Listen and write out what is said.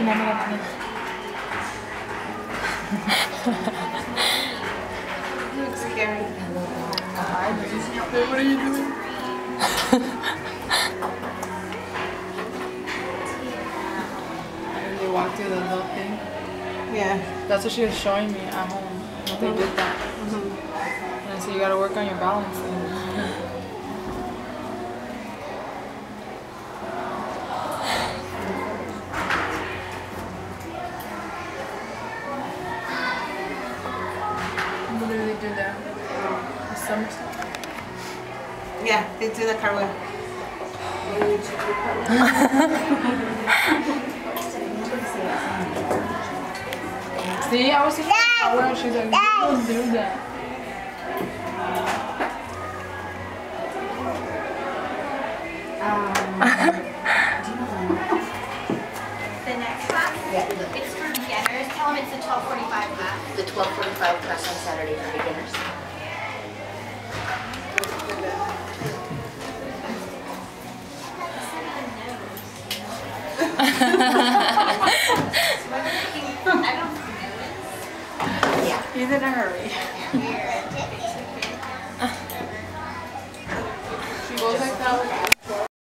Mama la mano. Looks scary. Hi, what are you doing? They walked through the little thing. Yeah. That's what she was showing me at home. They did that. And so you gotta work on your balance. What do they do there? The somersault? Yeah, they do the cartwheel. See, I was thinking cartwheel. She's like, you don't do that. The next class? Yeah. It's for beginners. Tell them it's the 12:45 class. The 12:45 class on Saturday for beginners. Yeah. He's in a hurry. She goes like that.